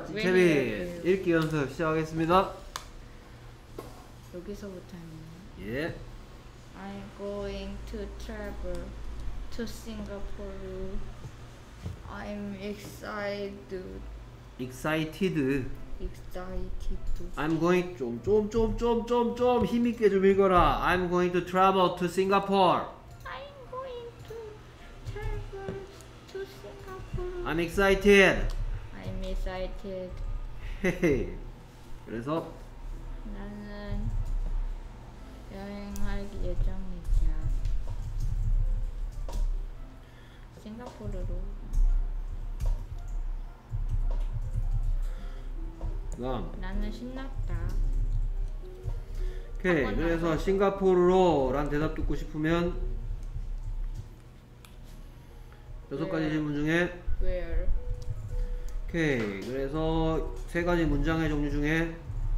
채빈 읽기 연습 시작하겠습니다. 여기서부터 했네. 예. I'm going to travel to Singapore. I'm excited. excited. excited. I'm going 좀 힘있게 좀 읽어라. I'm going to travel to Singapore. I'm going to travel to Singapore. I'm excited. I'm excited. 헤헤. 그래서 나는 여행할 예정이야. 싱가포르로. 나는 신났다. 오케이. 그래서 싱가포르로 란 대답 듣고 싶으면 6가지 질문 중에 Where? 오케이. 그래서 3가지 문장의 종류 중에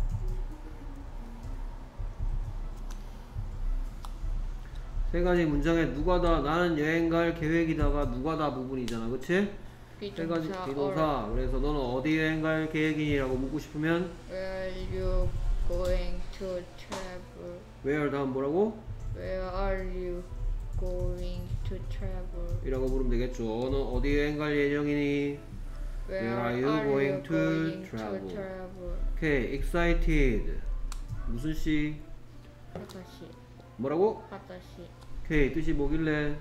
세 가지 문장에 누가다, 나는 여행 갈 계획이다가 누가다 부분이잖아, 그치? 세 가지 비동사. 그래서 너는 어디 여행 갈 계획이라고 묻고 싶으면 Where are you going to travel? where 다음 뭐라고? Where are you going to travel? 이라고 물으면 되겠죠. 너는 어디 여행 갈 예정이니? Where are you going to travel? 오케이. excited 무슨 시? 하다시. 뭐라고? 하다시. 오케이. 뜻이 뭐길래?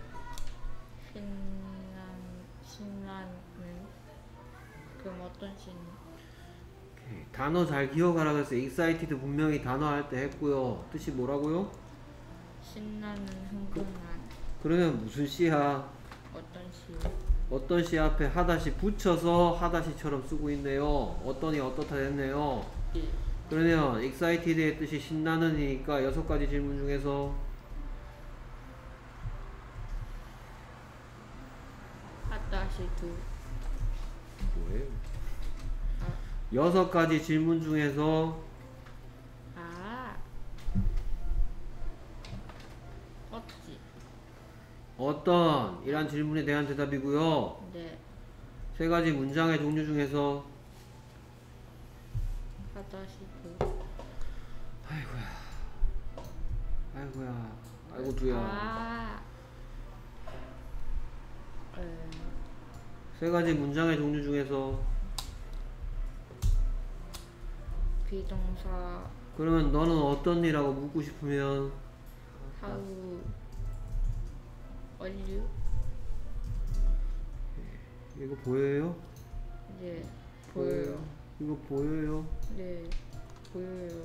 신나는. 그럼 어떤 신? 오케이. 단어 잘 기억하라 그래서 excited 분명히 단어 할 때 했고요. 뜻이 뭐라고요? 신나는, 흥분한. 그러면 무슨 시야? 어떤 시? 어떤 시 앞에 하다시 붙여서 하다시처럼 쓰고 있네요. 어떤이 어떻다 됐네요. 예. 그러면 excited의 뜻이 신나는이니까 6가지 질문 중에서 하다시 두. 뭐예요? 아. 6가지 질문 중에서 어찌. 어떤 이란 질문에 대한 대답이고요. 네. 3가지 문장의 종류 중에서 하다시 두. 아이고야 아이고 두야. 3가지 문장의 종류 중에서 비동사. 그러면 너는 어떤 이라고 묻고 싶으면 How are you? 이거 보여요? 네, 보여요. 이거 보여요? 네, 보여요.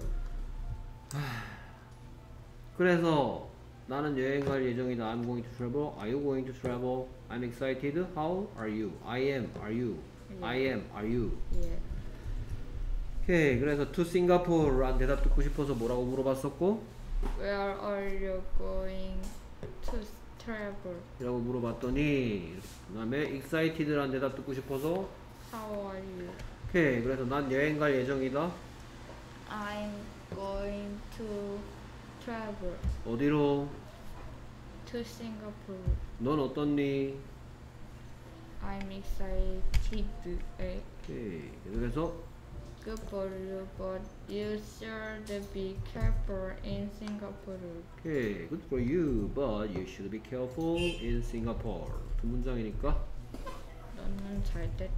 그래서 나는 여행 갈 예정이다. I'm going to travel. Are you going to travel? I'm excited. How are you? I am. Are you? 예. I am. Are you? 예. 오케이. 그래서 to Singapore란 대답 듣고 싶어서 뭐라고 물어봤었고 Where are you going to travel? 이라고 물어봤더니 그 다음에 excited란 대답 듣고 싶어서 How are you? 오케이. 그래서 난 여행 갈 예정이다. I'm going to travel 어디로? to Singapore. 넌 어떻니? I'm excited. 오케이. 그래서 Good for you, but you should be careful in Singapore. 오케이. Good for you, but you should be careful in Singapore. 두 문장이니까 너는 잘 됐다.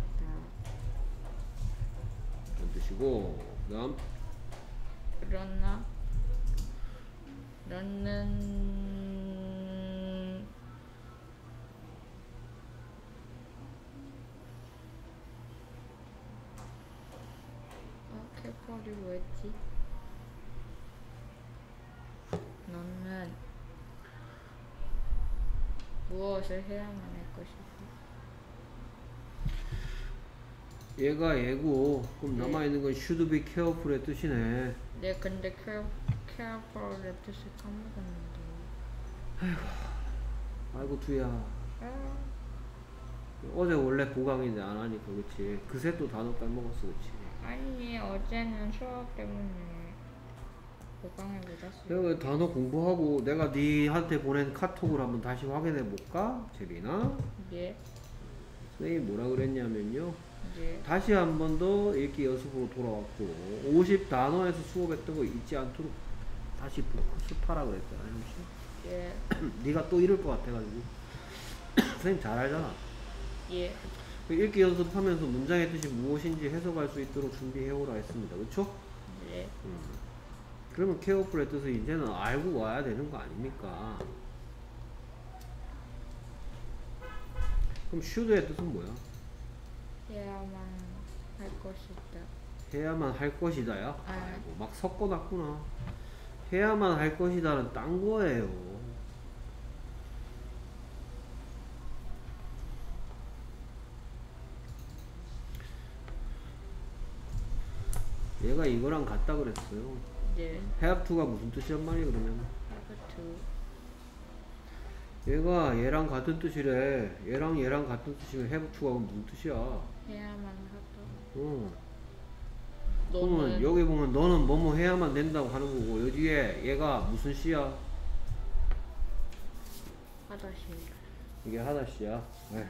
그런 뜻이고 그 다음 그러나 너는 캐퍼리 뭐였지? 너는 무엇을 해야만 할 것이고. 얘가 얘고 그럼 네. 남아있는 건 should be careful의 뜻이네. 네, 근데 캐퍼리의 뜻을 까먹었는데. 아이고 두야. 아, 어제 원래 보강인데 안 하니까 그치. 그새 또 단어 까먹었어 그치. 아니 어제는 수업 때문에 보강을 못 왔어요. 내가 단어 공부하고 내가 니한테 보낸 카톡을 한번 다시 확인해 볼까? 재빈아? 예. 선생님이 뭐라 그랬냐면요 네. 다시 한 번 더 읽기 연습으로 돌아왔고 50단어에서 수업했던 거 잊지 않도록 다시 복습하라 그랬잖아. 혹시? 예. 네가 또 이럴 것 같아가지고 선생님 잘 알잖아. 예. 읽기 연습하면서 문장의 뜻이 무엇인지 해석할 수 있도록 준비해오라 했습니다. 그쵸? 네. 그러면 케어풀의 뜻을 이제는 알고 와야 되는 거 아닙니까? 그럼 should의 뜻은 뭐야? 해야만 할 것이다. 해야만 할 것이다야? 아. 아이고 막 섞어놨구나. 해야만 할 것이다는 딴 거예요. 얘가 이거랑 같다 그랬어요. 네. have to가 무슨 뜻이란 말이야 그러면? have to. 얘가 얘랑 같은 뜻이래. 얘랑 같은 뜻이면 have to가 그럼 무슨 뜻이야? 해야만 하다. 그러면 너는 여기 보면 너는 뭐뭐 해야만 된다고 하는 거고 여기에 얘가 무슨 시야? 하다시. 이게 하다시야. 네.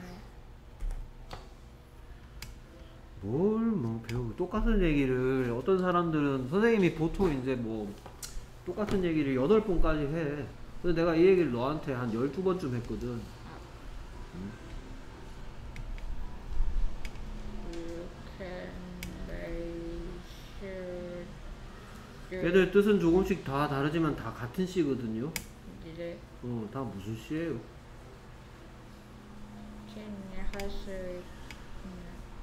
뭘 뭐 배우고 똑같은 얘기를 어떤 사람들은 선생님이 보통 이제 뭐 똑같은 얘기를 8번까지 해. 근데 내가 이 얘기를 너한테 한 12번쯤 했거든. You can they should. 얘들 뜻은 조금씩 다 다르지만 다 같은 시거든요. 네. 다 무슨 시예요? 할 수 있는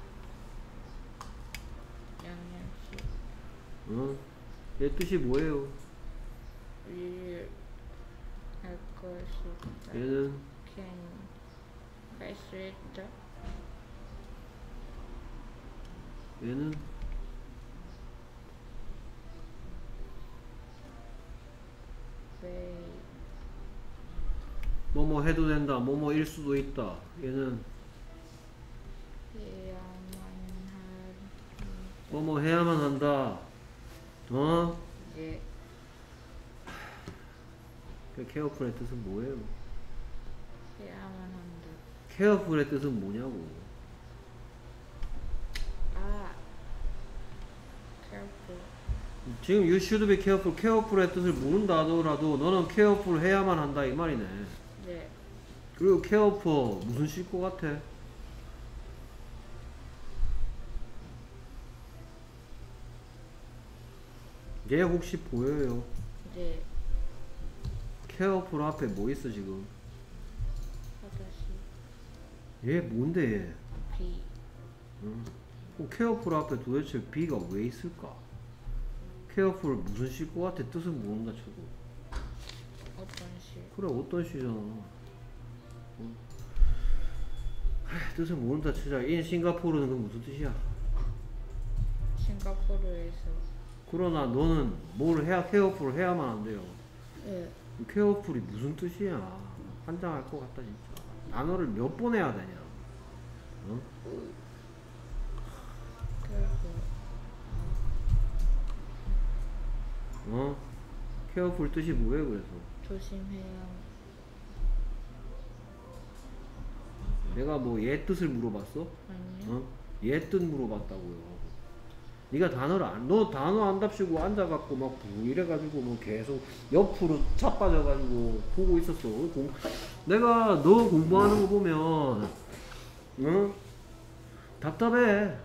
양념식. 얘 뜻이 뭐예요? 할 것이다. 얘는 can 할 수 있다. 얘는 왜 뭐뭐 해도 된다. 뭐뭐 일 수도 있다. 얘는 해야만 할. 뭐뭐 해야만 한다. 예. 그 케어풀의 뜻은 뭐예요? 해야만 한다. 케어풀의 뜻은 뭐냐고. 아. careful. 지금 you should be careful, careful의 뜻을 모른다 하더라도 너는 careful 해야만 한다 이 말이네. 네. 그리고 careful 무슨 시일 것 같아? 얘 혹시 보여요? 네. careful 앞에 뭐 있어 지금? 하다시. 얘 뭔데 얘? B. 그럼 careful 앞에 도대체 be가 왜 있을까? careful 무슨 시일 것 같아? 뜻은 모른다 쳐도. 어떤 시? 그래 어떤 시잖아. 뜻을 모른다 치자. in 싱가포르는 그 무슨 뜻이야? 싱가포르에서. 그러나 너는 뭘 해야 케어풀을 해야만 한대요. 예. 케어풀이 무슨 뜻이야? 환장할 것 같다 진짜. 단어를 몇 번 해야 되냐? careful. 케어풀 뜻이 뭐예요 그래서? 조심해야. 내가 뭐 얘 뜻을 물어봤어? 아니요. 얘 뜻 물어봤다고요. 네가 단어를 너 단어 안답시고 앉아갖고 막 이래가지고 뭐 계속 옆으로 자빠져가지고 보고 있었어. 내가 너 공부하는 거 보면 답답해.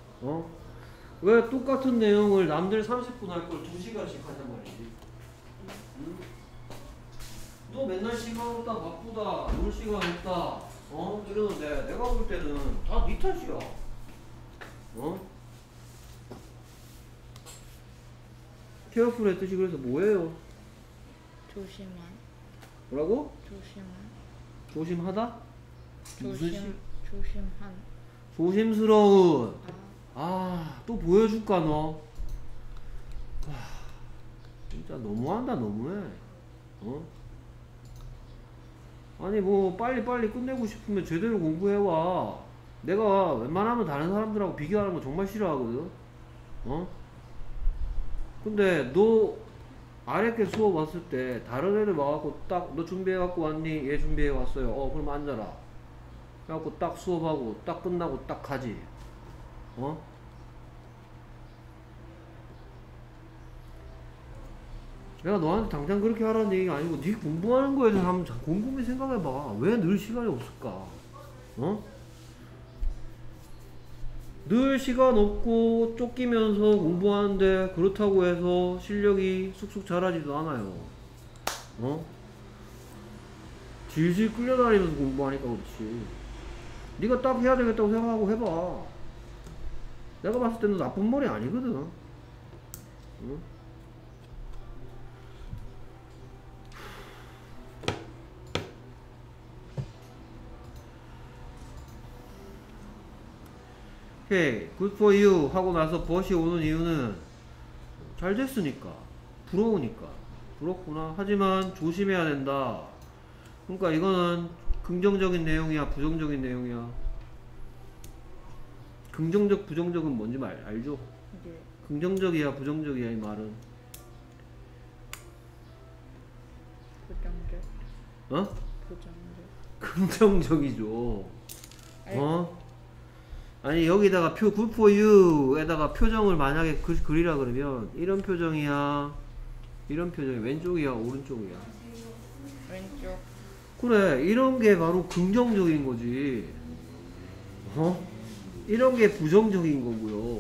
왜 똑같은 내용을 남들 30분 할 걸 2시간씩 하냔 말이지. 너 맨날 시간 없다 바쁘다 놀 시간 없다 이러는데 내가 볼 때는 다 네 탓이야. 케어풀의 뜻이 그래서 뭐예요? 조심한. 뭐라고? 조심한. 조심하다? 무슨 시? 조심한. 조심스러운. 또 보여줄까 너? 진짜 너무한다 너무해. 아니 뭐 빨리빨리 끝내고 싶으면 제대로 공부해와. 내가 웬만하면 다른 사람들하고 비교하는 거 정말 싫어하거든. 근데 너 아랫게 수업 왔을 때 다른 애들 와갖고 딱 너 준비해갖고 왔니? 얘 준비해 왔어요. 그럼 앉아라. 그래갖고 딱 수업하고 딱 끝나고 딱 가지. 어? 내가 너한테 당장 그렇게 하라는 얘기가 아니고 네 공부하는 거에 대해서 한번 곰곰이 생각해봐. 왜 늘 시간이 없을까? 어? 늘 시간 없고 쫓기면서 공부하는데 그렇다고 해서 실력이 쑥쑥 자라지도 않아요. 어? 질질 끌려다니면서 공부하니까 그렇지. 네가 딱 해야 되겠다고 생각하고 해봐. 내가 봤을 때는 나쁜 머리 아니거든. 응? 오케이, good for you 하고 나서 but이 오는 이유는 잘 됐으니까, 부러우니까. 부럽구나. 하지만 조심해야 된다. 그러니까 이거는 긍정적인 내용이야, 부정적인 내용이야. 긍정적, 부정적은 뭔지 알죠? 네. 긍정적이야, 부정적이야, 이 말은. 부정적. 어? 부정적. 긍정적이죠. 아니, 어? 아니 여기다가 good for you 에다가 표정을 만약에 그리라 그러면 이런 표정이야, 이런 표정이 왼쪽이야, 오른쪽이야. 왼쪽. 그래, 이런 게 바로 긍정적인 거지. 어? 이런 게 부정적인 거고요.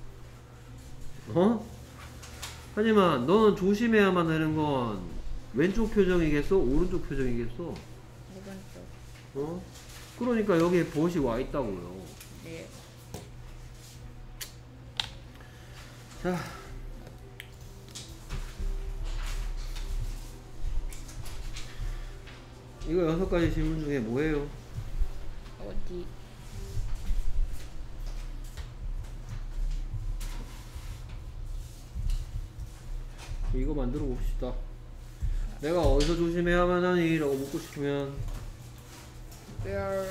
어? 하지만 너는 조심해야만 하는 건 왼쪽 표정이겠어? 오른쪽 표정이겠어? 오른쪽. 어? 그러니까 여기에 벗이 와 있다고요. 네. 자, 이거 6가지 질문 중에 뭐예요? 어디? 이거 만들어 봅시다. 내가 어디서 조심해야만 하니? 라고 묻고 싶으면 Where?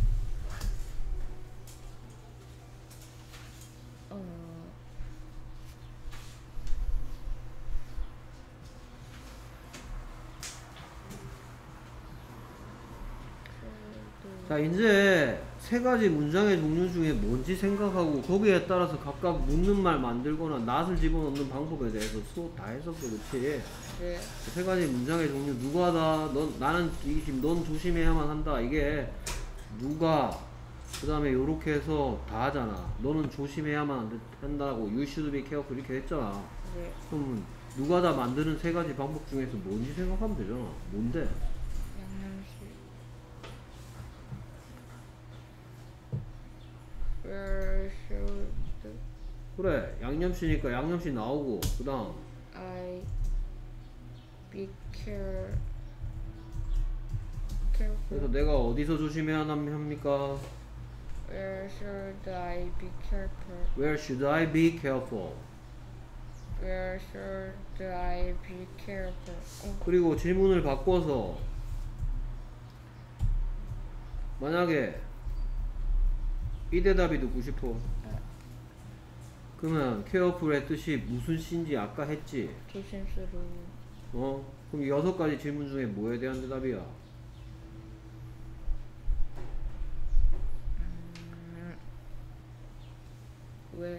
자, 이제 3가지 문장의 종류 중에 뭔지 생각하고 거기에 따라서 각각 묻는 말 만들거나 낫을 집어넣는 방법에 대해서 수업 다 했었어. 그치? 네. 3가지 문장의 종류 누가 다 나는 넌 조심해야만 한다. 이게 누가 그 다음에 요렇게 해서 다 하잖아. 너는 조심해야만 한다고 you should be careful 이렇게 했잖아. 네. 그럼 누가 다 만드는 3가지 방법 중에서 뭔지 생각하면 되잖아. 뭔데? 양념식. Where should 그래, 양념씨니까 양념씨 나오고 그 다음 I be 그래서 careful? 내가 어디서 조심해야 합니까? Where should I be careful? Where should I be careful? Where should I be careful? 그리고 질문을 바꿔서 만약에 이 대답이 듣고 싶어. 그러면 careful의 뜻이 무슨 시인지 아까 했지? 조심스러워. 그럼 6가지 질문 중에 뭐에 대한 대답이야? 왜?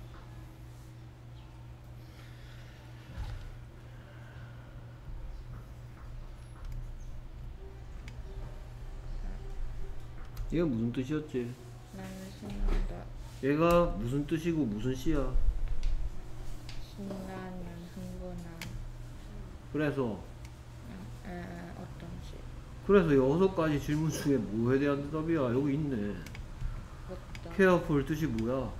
얘가 무슨 뜻이었지? 나는 신난다. 얘가 무슨 뜻이고 무슨 시야? 신나는 흥분한. 그래서 어떤 시? 그래서 6가지 질문 중에 뭐에 대한 대답이야? 여기 있네. 어떤? careful 뜻이 뭐야?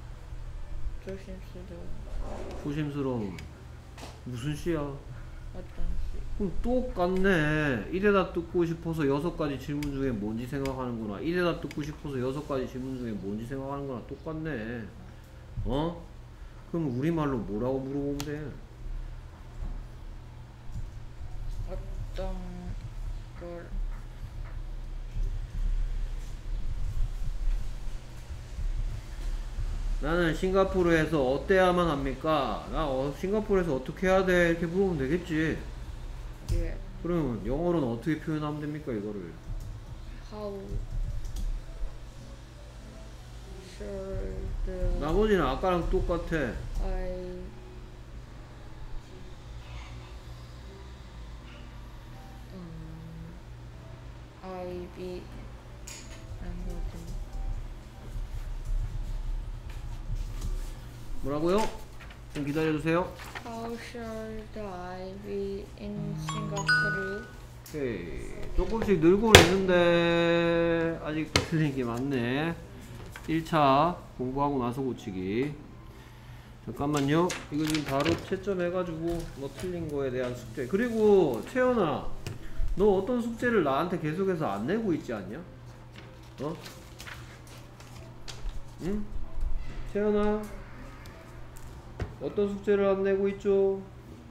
조심스러워. 조심스러움. 무슨 시야? 어떤 시? 그럼 똑같네. 이 대답 듣고 싶어서 6가지 질문 중에 뭔지 생각하는구나. 이 대답 듣고 싶어서 6가지 질문 중에 뭔지 생각하는구나. 똑같네. 그럼 우리말로 뭐라고 물어보면 돼? 어떤 걸? 나는 싱가포르에서 어때야만 합니까? 나 싱가포르에서 어떻게 해야 돼? 이렇게 물어보면 되겠지. 예. 그러면 영어로는 어떻게 표현하면 됩니까? 이거를 How should 나머지는 아까랑 똑같아. I be 아무튼 뭐라고요? 좀 기다려주세요. How should I be in Singapore? 오케이. 조금씩 늘고는 있는데 아직도 틀린 게 많네. 1차 공부하고 나서 고치기. 잠깐만요. 이거 지금 바로 채점해가지고 너 틀린 거에 대한 숙제. 그리고 채연아, 너 어떤 숙제를 나한테 계속해서 안 내고 있지 않냐? 어? 응? 채연아, 어떤 숙제를 안 내고 있죠?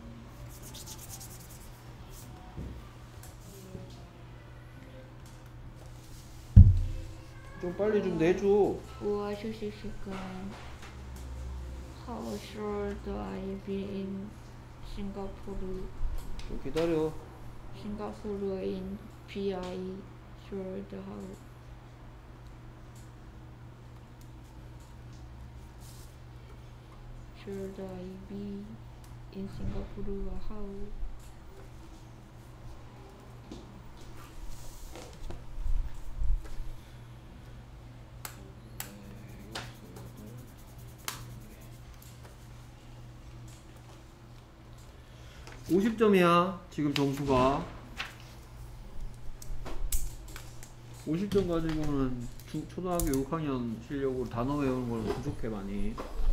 좀 빨리 좀 내줘. 무엇이 시간 How should I be in Singapore? 좀 기다려. Singapore in BI should how should I be in Singapore how 50점이야 지금 점수가. 50점 가지고는 초등학교 6학년 실력으로 단어 외우는 걸 부족해 많이.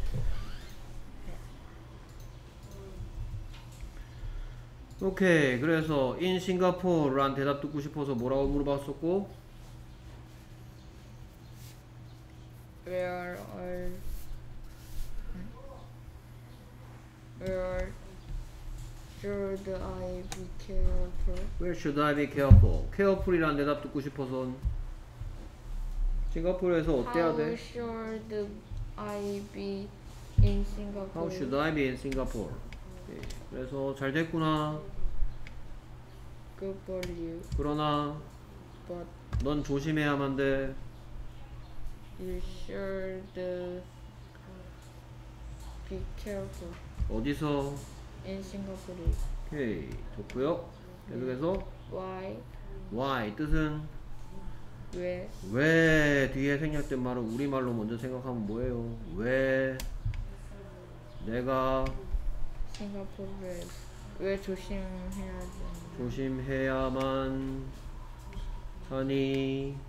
오케이. 그래서 in Singapore란 대답 듣고 싶어서 뭐라고 물어봤었고, where should I be careful? Where should I be careful? careful이란 대답 듣고 싶어서 싱가포르에서 어때야 How 돼? should I be in Singapore? How should I be in Singapore? 오케이. 그래서 잘 됐구나. Good for you, 그러나 but 넌 조심해야만 돼. you should be careful 어디서? in Singapore. 오케이. 좋고요. 계속해서 why 뜻은 왜 뒤에 생략된 말을 우리말로 먼저 생각하면 뭐예요? 왜 내가 싱가포르에 왜 조심해야 되는? 조심해야만 하니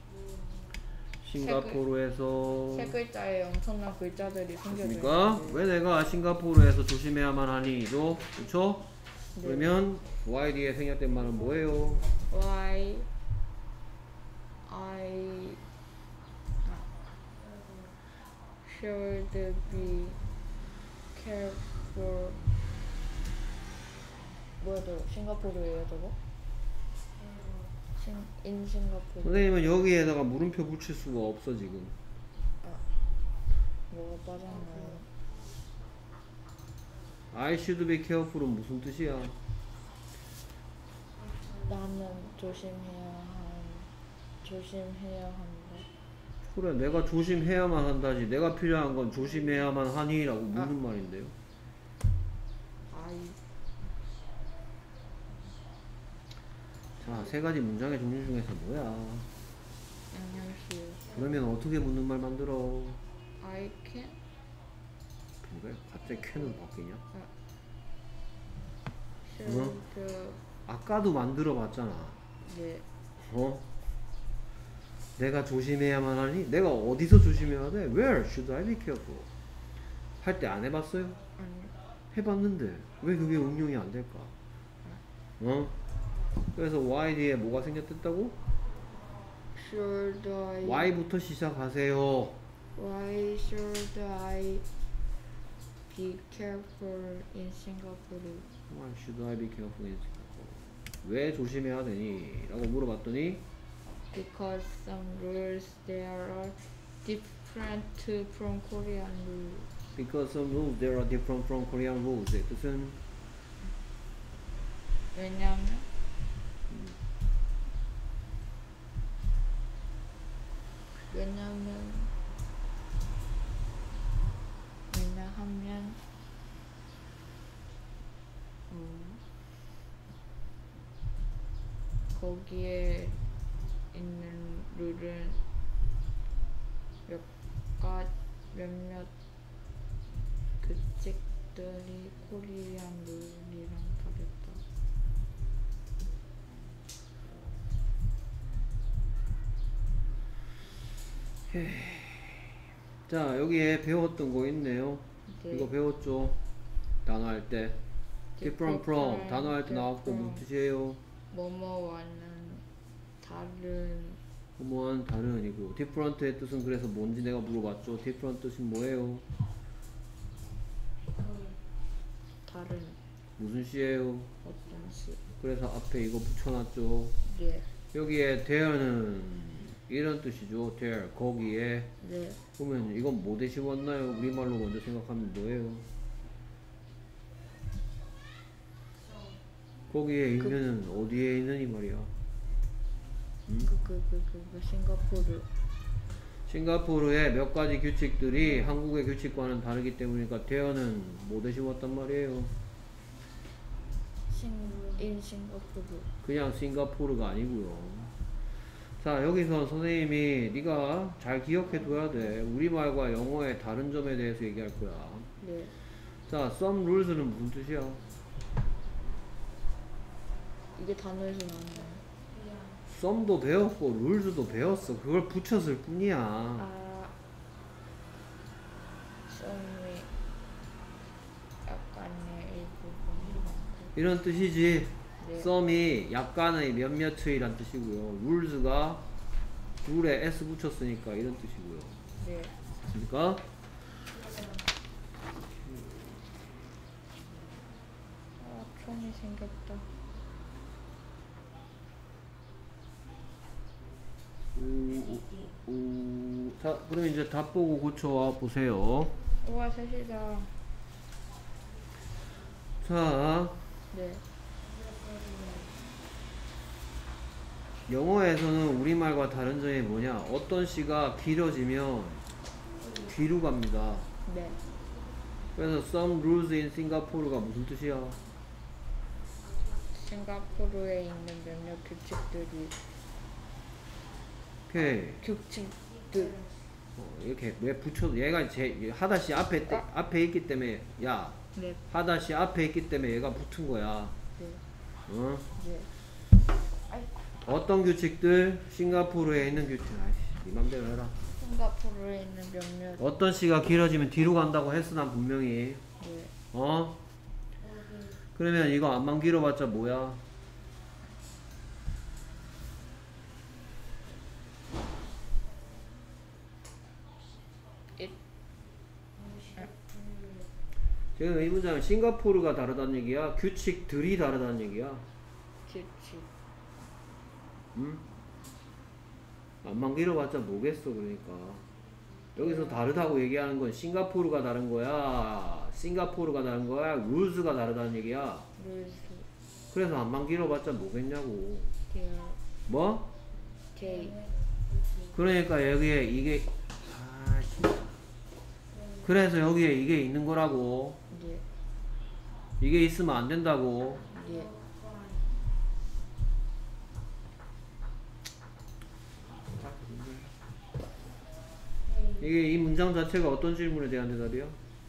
싱가포르에서 세 글자에 엄청난 글자들이 숨겨져 그러니까 있는데. 왜 내가 싱가포르에서 조심해야만 하니죠? 그쵸? 네. 그러면 why 뒤에 생략된 말은 뭐예요? Why I should be careful. 뭐야 저거? 싱가포르예요 저거? in 싱가포르. 선생님은 여기에다가 물음표 붙일 수가 없어 지금. 뭐가 빠졌나요? I should be careful은 무슨 뜻이야? 나는 조심해야 한다. 그래, 내가 조심해야만 한다지. 내가 필요한 건 조심해야만 하니라고 묻는 말인데요. 자, 세 가지 문장의 종류 중에서 뭐야? 안녕하세요. 그러면 어떻게 묻는 말 만들어? I can. 그래? 갑자기 can은 바뀌냐? should. 아까도 만들어 봤잖아. 네. 어? 내가 조심해야만 하니? 내가 어디서 조심해야 돼? Where should I be careful? 할 때 안 해봤어요? 아니. 해봤는데 왜 그게 응용이 안 될까? 어? 그래서 why 뒤에 뭐가 생겼다고? Should I? why부터 시작하세요. Why should I be careful in Singapore? Why should I be careful in Singapore? 왜 조심해야 되니? 라고 물어봤더니 Because some rules there are different from Korean rules. Because some rules there are different from Korean rules. 의 뜻은 왜냐면 거기에 있는 룰은 몇몇 규칙들이 코리안 룰이랑 다르다. 자, 여기에 배웠던 거 있네요. 네. 이거 배웠죠? 단어 할 때. different from 단어 할 때 나왔고 무슨 뜻이에요? 뭐뭐와는 다른. 뭐뭐한 다른이고 different의 뜻은 그래서 뭔지 내가 물어봤죠. different 뜻은 뭐예요? 다른 무슨 시예요? 어떤 시. 그래서 앞에 이거 붙여놨죠. 네. 여기에 there는 이런 뜻이죠. there 거기에 네. 보면 이건 뭐 대신 왔나요? 우리말로 먼저 생각하면 뭐예요? 거기에 있는 어디에 있는 이 말이야? 싱가포르. 싱가포르의 몇 가지 규칙들이 한국의 규칙과는 다르기 때문이니까 there는 뭐 대신 왔단 말이에요? 싱가포르. 그냥 싱가포르가 아니고요. 자, 여기서 선생님이 네가 잘 기억해 둬야 돼. 우리말과 영어의 다른 점에 대해서 얘기할 거야. 네. 자, some rules는 무슨 뜻이야? 이게 단어에서 나왔나요? some도 배웠고 rules도 배웠어. 그걸 붙였을 뿐이야. 아, 썸이 약간의 일부분이 많고. 이런 뜻이지. 네. some이 약간의 몇몇의 뜻이고요. rules가 룰에 s 붙였으니까 이런 뜻이고요. 네. 됐습니까? 아, 총이 생겼다. 자, 그럼 이제 답 보고 고쳐와 보세요. 우와, 셋이다. 자, 네. 영어에서는 우리말과 다른 점이 뭐냐? 어떤 시가 길어지면 뒤로 갑니다. 네. 그래서 some rules in Singapore가 무슨 뜻이야? 싱가포르에 있는 몇몇 규칙들이. 오케이. 규칙들. 이렇게 왜 붙여도 얘가 제 하다시 앞에 있기 때문에 야 네. 하다시 앞에 있기 때문에 얘가 붙은 거야. 네. 어? 네. 어떤 규칙들? 싱가포르에 있는 규칙. 아이씨, 네 맘대로 해라. 싱가포르에 있는 몇몇. 어떤 시가 길어지면 뒤로 간다고 했어, 난 분명히. 네. 어? 그러면 이거 안만 길어봤자 뭐야? 지금 이 문장은 싱가포르가 다르다는 얘기야? 규칙들이 다르다는 얘기야? 규칙. 응? 안만 길어봤자 뭐겠어, 그러니까. 여기서 다르다고 얘기하는 건 싱가포르가 다른 거야? 싱가포르가 다른 거야? 룰스가 다르다는 얘기야? 룰스. 그래서 안만 길어봤자 뭐겠냐고. 데어. 뭐? 데이. 그러니까 여기에 이게 그래서 여기에 이게 있는 거라고. 네. 이게 있으면 안 된다고. 네. 이게 이 문장 자체가 어떤 질문에 대한 대답이야?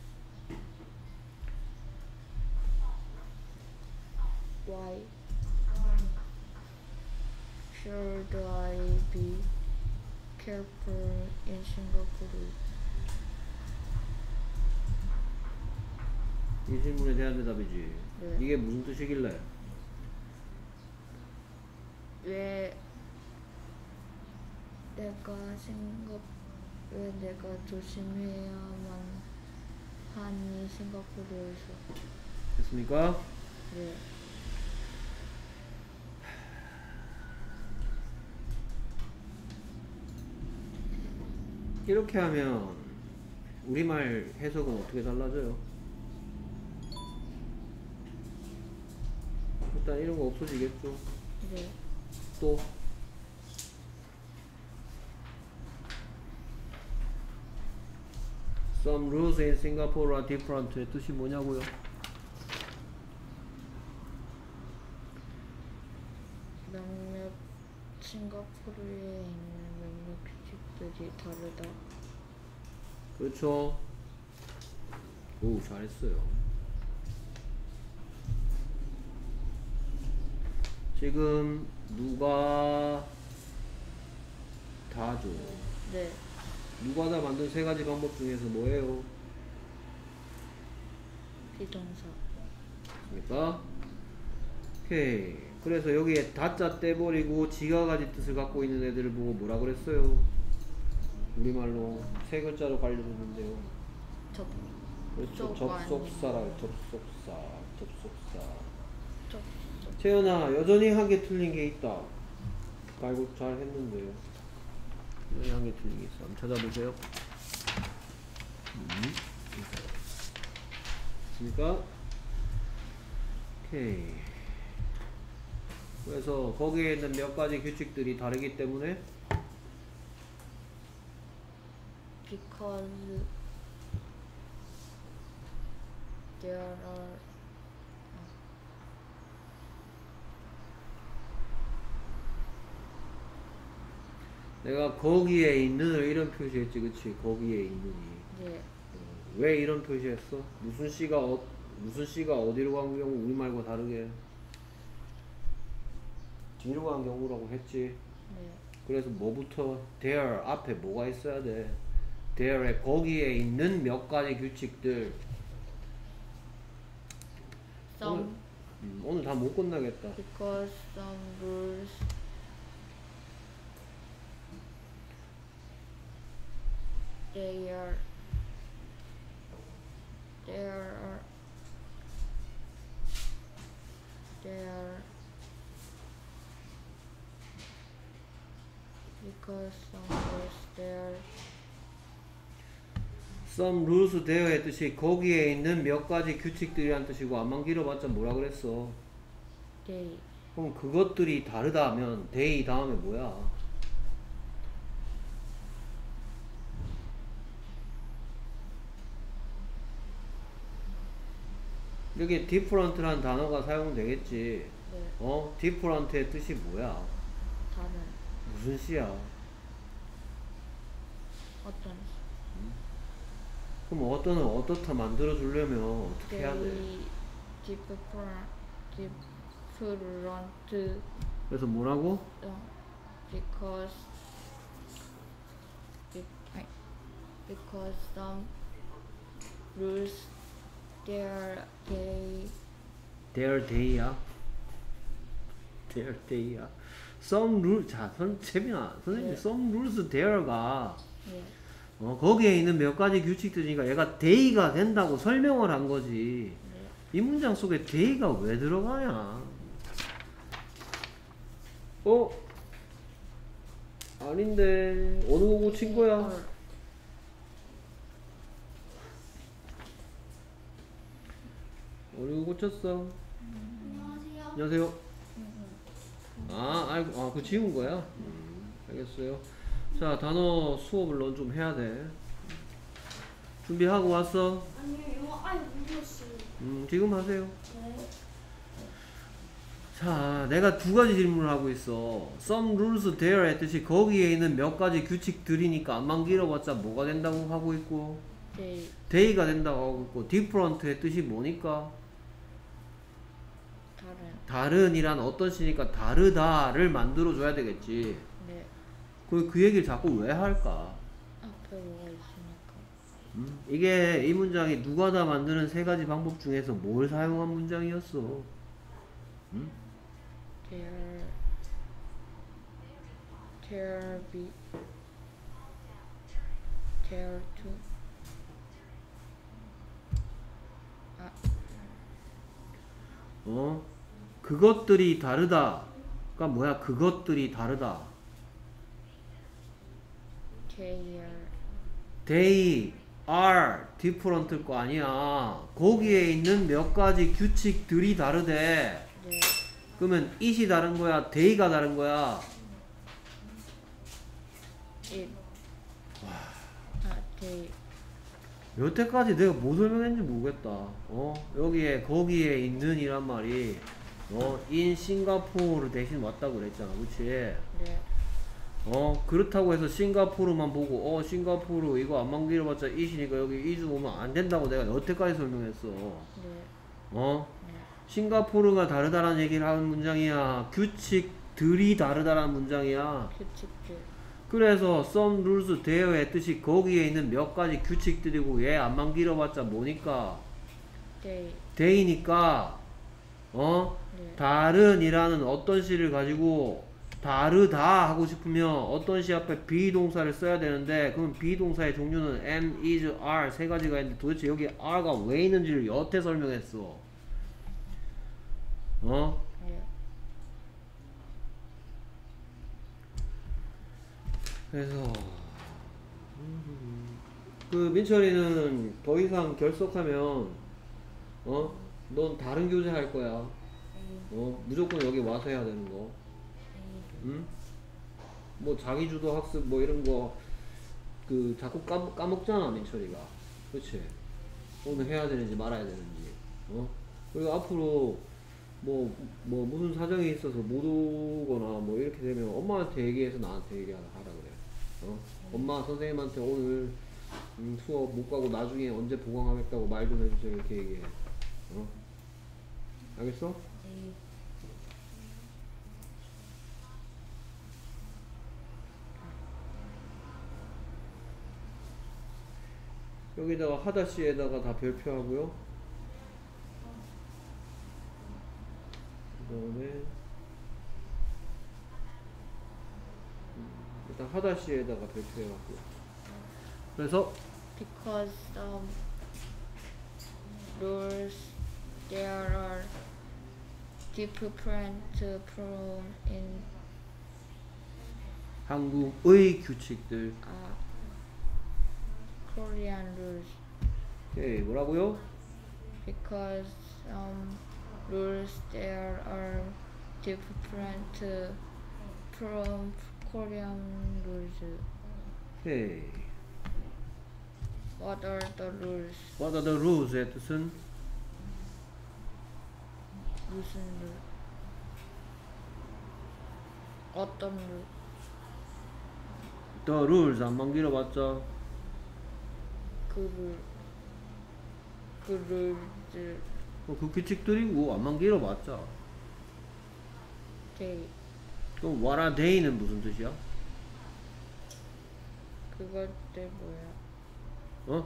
Why should I be careful in Singapore? 이 질문에 대한 대답이지. 네. 이게 무슨 뜻이길래? 왜 내가 조심해야만 하니 싱가포르에서. 됐습니까? 네. 이렇게 하면 우리말 해석은 어떻게 달라져요? 일단 이런 거 없어지겠죠. 네. 또 Some rules in Singapore are different의 뜻이 뭐냐고요? 몇몇 것들이 다르다. 그렇죠. 오, 잘했어요. 지금 누가 다죠. 네. 누가 다 만든 세 가지 방법 중에서 뭐예요? 비동사. 그러니까 오케이. 그래서 여기에 다자 떼버리고 지가 가지 뜻을 갖고 있는 애들을 보고 뭐라 그랬어요? 우리말로 세 글자로 알려줬는데요. 그렇죠. 접속사라. 접속사. 채연아, 여전히 한 개 틀린 게 있다. 알고 잘 했는데요. 여전히 한 개 틀린 게 있어. 한번 찾아보세요. 그러니까 오케이. 그래서 거기에 있는 몇 가지 규칙들이 다르기 때문에 Because there are 내가 거기에 있는을 이런 표시했지, 그치? 거기에 있는이. 네. 왜 이런 표시했어? 무슨 씨가 어디로 간 경우 우리말과 다르게 뒤로 간 경우라고 했지. 네. 그래서 뭐부터 there 앞에 뭐가 있어야 돼? there에 거기에 있는 몇 가지 규칙들. Some 오늘 다 못 끝나겠다. because some rules because some rules there some rules there의 뜻이 거기에 있는 몇 가지 규칙들이란 뜻이고 안만 길어봤자 뭐라 그랬어? they 그럼 그것들이 다르다 하면 they 다음에 뭐야? 여기 different라는 단어가 사용되겠지. 네. different의 뜻이 뭐야? 다른 무슨 씨야? 어떤 그럼 어떤을 어떻다 만들어 주려면 어떻게 해야 돼? different 그래서 뭐라고? because because some rules their day야? their day야? some rule 자, 재민아, 선생님 네. some rules there가 네. 거기에 있는 몇 가지 규칙들이니까 얘가 day가 된다고 설명을 한 거지. 네. 이 문장 속에 day가 왜 들어가냐? 아닌데 어느 거 고친 거야? 어느 거 고쳤어? 안녕하세요. 아이고, 그거 지운 거야? 알겠어요. 자, 단어 수업을 넌 좀 해야 돼. 준비하고 왔어? 아니요, 영어 아예 모르겠어요. 지금 하세요. 네. 자, 내가 두 가지 질문을 하고 있어. Some rules there 했듯이 거기에 있는 몇 가지 규칙들이니까 안만 길어봤자 뭐가 된다고 하고 있고 they day가 된다고 하고 있고 different의 뜻이 뭐니까? 다른이란 어떤 시니까 다르다를 만들어줘야 되겠지. 네. 그 얘기를 자꾸 왜 할까? 앞에 뭐가 있으니까 이게 이 문장이 누가 다 만드는 세 가지 방법 중에서 뭘 사용한 문장이었어? there to 그것들이 다르다. 그러니까 뭐야? 그것들이 다르다. They are different일 거 아니야. 거기에 있는 몇 가지 규칙들이 다르대. 네. 그러면 it이 다른 거야? they가 다른 거야? it they 여태까지 내가 뭐 설명했는지 모르겠다. 여기에 거기에 있는 이란 말이 in 싱가포르 대신 왔다고 그랬잖아. 그치? 네. 그렇다고 해서 싱가포르만 보고 싱가포르 이거 안만 길어봤자 이시니까 여기 이주 오면 안 된다고 내가 여태까지 설명했어. 네. 네. 싱가포르가 다르다라는 얘기를 하는 문장이야. 규칙들이 다르다라는 문장이야. 규칙들. 그래서 some rules there의 뜻이 거기에 있는 몇 가지 규칙들이고 얘 안만 길어봤자 뭐니까 They. they니까 네. 다른이라는 어떤 시를 가지고 다르다 하고 싶으면 어떤 시 앞에 비동사를 써야 되는데 그럼 비동사의 종류는 am, is, are 세 가지가 있는데 도대체 여기 are가 왜 있는지를 여태 설명했어. 네. 그래서 그 민철이는 더 이상 결석하면 넌 다른 교재 할 거야. 무조건 여기 와서 해야 되는 거. 응? 뭐 자기주도 학습 뭐 이런 거 그 자꾸 까먹잖아 민철이가. 그렇지? 오늘 해야 되는지 말아야 되는지. 그리고 앞으로 뭐 무슨 사정이 있어서 못 오거나 뭐 이렇게 되면 엄마한테 얘기해서 나한테 얘기하라 그래. 엄마 선생님한테 오늘 수업 못 가고 나중에 언제 보강하겠다고 말 좀 해주세요 이렇게 얘기해. 알겠어? 여기다가 하다시에다가 다 별표하고요. 그 다음에 일단 하다시에다가 별표해갖고 그래서 Because rules there are different from in 한국의 규칙들. Korean rules. 오케이 뭐라고요? Because rules there are different from Korean rules. 오케이. What are the rules? What are the rules의 뜻은? 무슨 룰? 어떤 룰? The rules 안만 길어봤자 그 룰들. 그 규칙들이고 안만 길어봤자. they. 그럼 what are they는 무슨 뜻이야? 그것들 뭐야?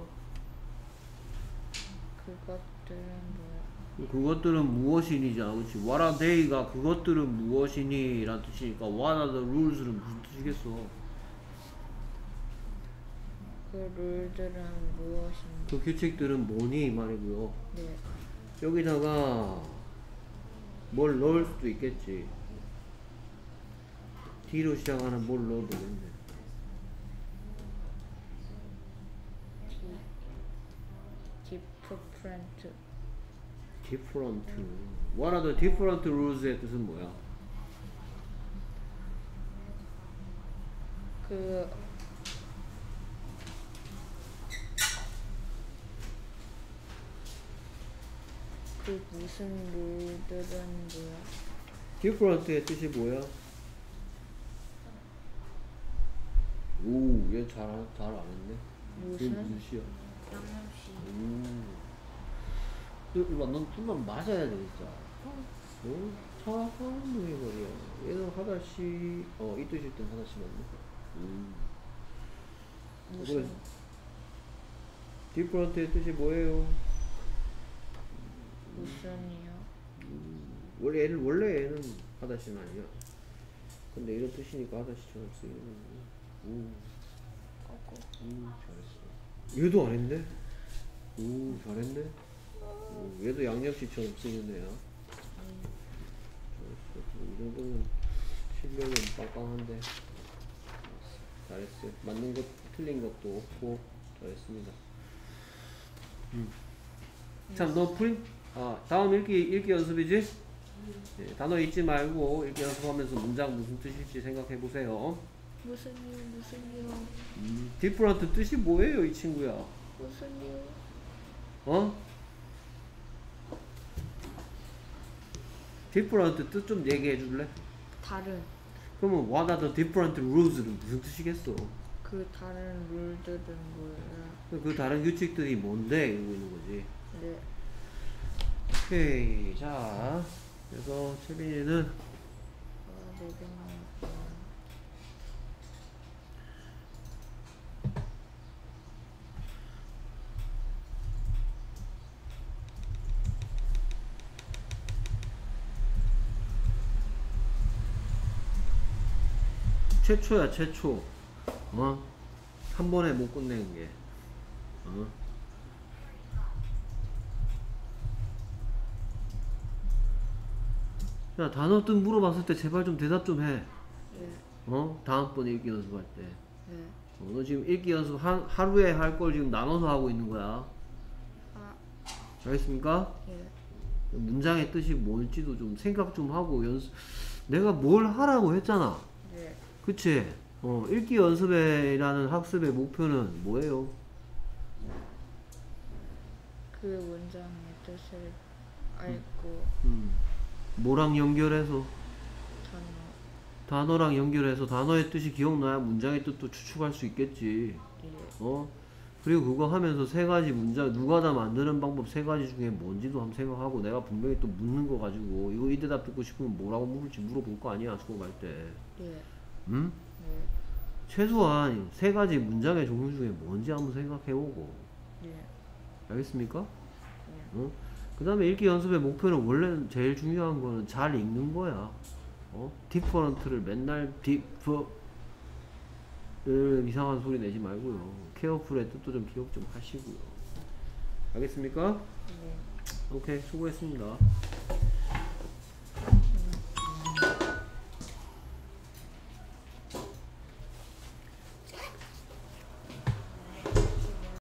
그것들은 무엇이니잖아, 그렇지? What are they가 그것들은 무엇이니? 라는 뜻이니까 What are the rules는 무슨 뜻이겠어? 그 룰들은 무엇인가? 그 규칙들은 뭐니? 이 말이고요. 네. 여기다가 뭘 넣을 수도 있겠지. D로 시작하는 뭘 넣어도 되겠네. different. different. What are the different rules의 뜻은 뭐야? 그 무슨 룰들은 뭐야? different의 뜻이 뭐야? 오, 얘 잘 아는데? 그게 무슨 시야? 양념씨. 넌 정말 맞아야 되겠다. 차한무의 거리야. 얘는 하다시, 이 뜻일 땐 하다시 맞네. 무슨? different의 뜻이 뭐예요? 무슨이요? 원래 얘는 하다시는 아니야. 근데 이런 뜻이니까 하다시처럼 쓰이는 거야. 잘했어. 얘도 안 했네? 오, 잘했네? 얘도 양념씨처럼 쓰이는 애야. 잘했어. 이 정도면 실력은 빵빵한데. 잘했어요. 맞는 것, 틀린 것도 없고, 잘했습니다. 참, 너 다음 읽기 연습이지? 네, 단어 잊지 말고 읽기 연습하면서 문장 무슨 뜻일지 생각해 보세요. 무슨이요? different 뜻이 뭐예요, 이 친구야? 무슨이요? different 뜻 좀 얘기해 줄래? 다른. 그러면 what are the different rules는 무슨 뜻이겠어? 그 다른 룰들은 뭐예요? 그 다른 규칙들이 뭔데? 이러고 있는 거지. 네. 오케이. 자, 그래서 채빈이는 네 개만. 최초야, 최초. 한 번에 못 끝내는 게. 야, 단어 뜻 물어봤을 때 제발 좀 대답 좀 해. 네. 다음번에 읽기 연습할 때. 네. 너 지금 읽기 연습 하루에 할 걸 지금 나눠서 하고 있는 거야. 아, 알겠습니까? 예. 문장의 뜻이 뭘지도 좀 생각 좀 하고 내가 뭘 하라고 했잖아. 네. 그치? 읽기 연습이라는 학습의 목표는 뭐예요? 그 문장의 뜻을 알고 뭐랑 연결해서? 단어. 단어랑 연결해서 단어의 뜻이 기억나야 문장의 뜻도 추측할 수 있겠지. 예. 그리고 그거 하면서 세 가지 문장, 누가 다 만드는 방법 세 가지 중에 뭔지도 한번 생각하고 내가 분명히 또 묻는 거 가지고 이거 이 대답 듣고 싶으면 뭐라고 물을지 물어볼 거 아니야, 수업할 때. 예. 응? 네. 최소한 세 가지 문장의 종류 중에 뭔지 한번 생각해보고. 예. 알겠습니까? 예. 그 다음에 읽기 연습의 목표는 원래는 제일 중요한 거는 잘 읽는 거야. 디퍼런트를 맨날 이상한 소리 내지 말고요. 케어풀의 뜻도 좀 기억 좀 하시고요. 알겠습니까? 네. 오케이, 수고했습니다.